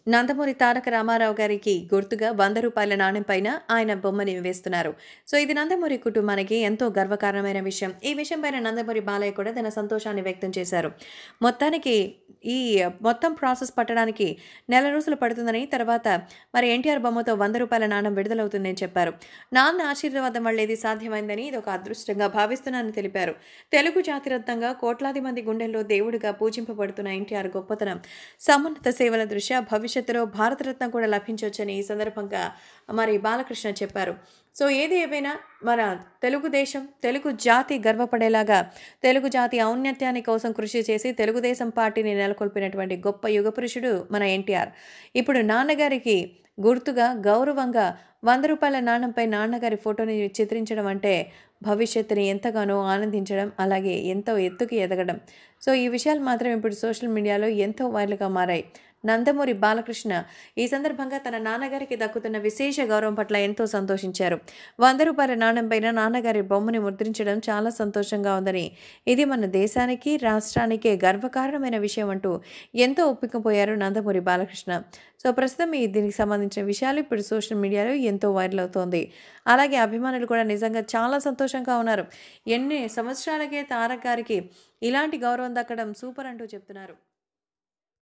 నందమూరి తారక రామారావు గారికి గుర్తుగా రూ. 100 నాణెం పైన ఆయన బొమ్మని వేస్తున్నారు. సో, ఇది నందమూరి కుటుంబానికి ఎంతో గర్వకారణమైన విషయం. ఈ విషయం పైన నందమూరి బాలయ్య కూడా తన సంతోషాన్ని వ్యక్తం చేశారు. మొత్తానికి ఈ మొత్తం ప్రాసెస్ పట్టడానికి నెల రోజులు పడుతుందని, తర్వాత మరి ఎన్టీఆర్ బొమ్మతో రూ. 100 నాణెం విడుదలవుతుందని చెప్పారు. నాన్న ఆశీర్వాదం వల్ల ఇది సాధ్యమైందని, ఇదొక అదృష్టంగా భావిస్తున్నానని తెలిపారు. తెలుగు జాతిరత్నంగా కోట్లాది మంది గుండెల్లో దేవుడిగా పూజింపబడుతున్న ఎన్టీఆర్ గొప్పతనం, సమున్నత సేవల దృష్ట్యా భవిష్యత్తులో భారతరత్న కూడా లభించొచ్చని ఈ సందర్భంగా మరి బాలకృష్ణ చెప్పారు. సో, ఏది ఏమైనా మన తెలుగుదేశం, తెలుగు జాతి గర్వపడేలాగా తెలుగు జాతి ఔన్నత్యాన్ని కోసం కృషి చేసి తెలుగుదేశం పార్టీని నెలకొల్పినటువంటి గొప్ప యుగపురుషుడు మన ఎన్టీఆర్. ఇప్పుడు నాన్నగారికి గుర్తుగా గౌరవంగా రూ. 100 నాణెంపై నాన్నగారి ఫోటోని చిత్రించడం అంటే భవిష్యత్తుని ఎంతగానో ఆనందించడం, అలాగే ఎంతో ఎత్తుకి ఎదగడం. సో, ఈ విషయాలు మాత్రం ఇప్పుడు సోషల్ మీడియాలో ఎంతో వైరల్‌గా మారాయి. నందమూరి బాలకృష్ణ ఈ సందర్భంగా తన నాన్నగారికి దక్కుతున్న విశేష గౌరవం పట్ల ఎంతో సంతోషించారు. రూ. 100 నాణెం పైన నాన్నగారి బొమ్మని ముద్రించడం చాలా సంతోషంగా ఉందని, ఇది మన దేశానికి, రాష్ట్రానికే గర్వకారణమైన విషయం అంటూ ఎంతో ఒప్పుకుపోయారు నందమూరి బాలకృష్ణ. సో, ప్రస్తుతం దీనికి సంబంధించిన విషయాలు ఇప్పుడు సోషల్ మీడియాలో ఎంతో వైరల్ అవుతోంది. అలాగే అభిమానులు కూడా నిజంగా చాలా సంతోషంగా ఉన్నారు. ఎన్ని సంవత్సరాలకే తారక్ గారికి ఇలాంటి గౌరవం దక్కడం సూపర్ అంటూ చెప్తున్నారు.